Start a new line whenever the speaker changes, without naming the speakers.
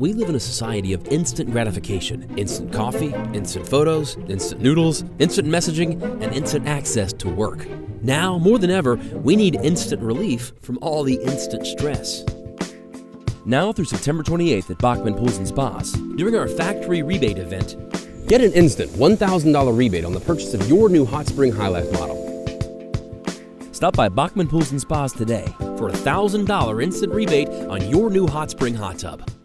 We live in a society of instant gratification. Instant coffee, instant photos, instant noodles, instant messaging, and instant access to work. Now, more than ever, we need instant relief from all the instant stress. Now through September 28th at Bachman Pools and Spas, during our factory rebate event, get an instant $1,000 rebate on the purchase of your new Hot Spring High Life model. Stop by Bachman Pools and Spas today for a $1,000 instant rebate on your new Hot Spring hot tub.